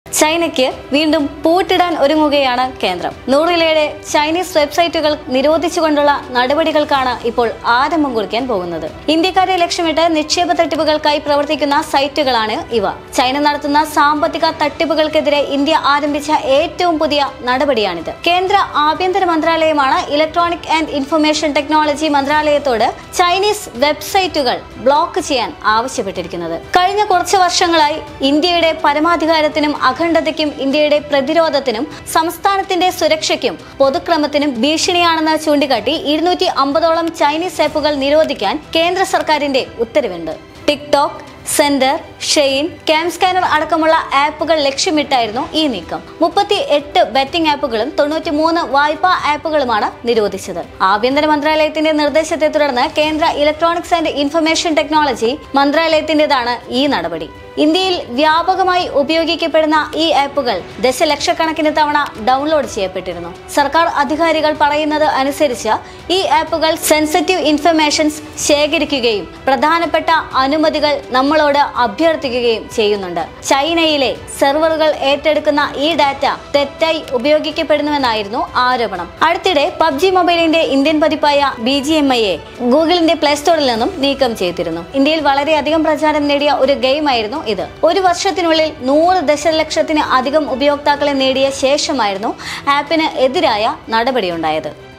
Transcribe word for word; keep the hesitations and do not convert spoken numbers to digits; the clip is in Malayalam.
ചൈനയ്ക്ക് വീണ്ടും പൂട്ടിടാൻ ഒരുങ്ങുകയാണ് കേന്ദ്രം. നൂറിലേറെ ചൈനീസ് വെബ്സൈറ്റുകൾ നിരോധിച്ചുകൊണ്ടുള്ള നടപടികൾക്കാണ് ഇപ്പോൾ ആരംഭം കുറിക്കാൻ പോകുന്നത്. ഇന്ത്യക്കാരെ ലക്ഷ്യമിട്ട് നിക്ഷേപ തട്ടിപ്പുകൾക്കായി പ്രവർത്തിക്കുന്ന സൈറ്റുകളാണ് ഇവ. ചൈന നടത്തുന്ന സാമ്പത്തിക തട്ടിപ്പുകൾക്കെതിരെ ഇന്ത്യ ആരംഭിച്ച ഏറ്റവും പുതിയ നടപടിയാണിത്. കേന്ദ്ര ആഭ്യന്തര മന്ത്രാലയമാണ് ഇലക്ട്രോണിക് ആൻഡ് ഇൻഫർമേഷൻ ടെക്നോളജി മന്ത്രാലയത്തോട് ചൈനീസ് വെബ്സൈറ്റുകൾ ബ്ലോക്ക് ചെയ്യാൻ ആവശ്യപ്പെട്ടിരിക്കുന്നത്. കഴിഞ്ഞ കുറച്ച് വർഷങ്ങളായി ഇന്ത്യയുടെ പരമാധികാരത്തിനും അഖണ്ഡതയ്ക്കും ഇന്ത്യയുടെ പ്രതിരോധത്തിനും സംസ്ഥാനത്തിന്റെ സുരക്ഷയ്ക്കും പൊതുക്രമത്തിനും ഭീഷണിയാണെന്ന് ചൂണ്ടിക്കാട്ടി ഇരുന്നൂറ്റി അമ്പതോളം ചൈനീസ് ആപ്പുകൾ നിരോധിക്കാൻ കേന്ദ്ര സർക്കാരിന്റെ ഉത്തരവുണ്ട്. ടിക്ടോക്ക്, സെന്റർ, ഷെയിൻ, ക്യാം സ്കാനർ അടക്കമുള്ള ആപ്പുകൾ ലക്ഷ്യമിട്ടായിരുന്നു ഈ നീക്കം. മുപ്പത്തി എട്ട് ബെറ്റിംഗ് ആപ്പുകളും തൊണ്ണൂറ്റി മൂന്ന് വായ്പാ ആപ്പുകളുമാണ് നിരോധിച്ചത്. ആഭ്യന്തര മന്ത്രാലയത്തിന്റെ നിർദ്ദേശത്തെ തുടർന്ന് കേന്ദ്ര ഇലക്ട്രോണിക്സ് ആൻഡ് ഇൻഫർമേഷൻ ടെക്നോളജി മന്ത്രാലയത്തിന്റേതാണ് ഈ നടപടി. ഇന്ത്യയിൽ വ്യാപകമായി ഉപയോഗിക്കപ്പെടുന്ന ഈ ആപ്പുകൾ ദശലക്ഷക്കണക്കിന് തവണ ഡൗൺലോഡ് ചെയ്യപ്പെട്ടിരുന്നു. സർക്കാർ അധികാരികൾ പറയുന്നത് അനുസരിച്ച് ഈ ആപ്പുകൾ സെൻസിറ്റീവ് ഇൻഫർമേഷൻസ് ശേഖരിക്കുകയും പ്രധാനപ്പെട്ട അനുമതികൾ നമ്മളോട് അഭ്യർത്ഥിക്കുകയും ചെയ്യുന്നുണ്ട്. ചൈനയിലെ സെർവറുകൾ ഏറ്റെടുക്കുന്ന ഈ ഡാറ്റ തെറ്റായി ഉപയോഗിക്കപ്പെടുന്നുവെന്നായിരുന്നു ആരോപണം. അടുത്തിടെ പബ്ജി മൊബൈലിന്റെ ഇന്ത്യൻ പതിപ്പായ ബി ജി എം ഐയെ ഗൂഗിളിന്റെ പ്ലേ സ്റ്റോറിൽ നിന്നും നീക്കം ചെയ്തിരുന്നു. ഇന്ത്യയിൽ വളരെയധികം പ്രചാരം നേടിയ ഒരു ഗെയിമായിരുന്നു ഇത്. ഒരു വർഷത്തിനുള്ളിൽ നൂറ് ദശലക്ഷത്തിന് അധികം ഉപയോക്താക്കളെ നേടിയ ശേഷമായിരുന്നു ആപ്പിന് എതിരായ നടപടിയുണ്ടായത്.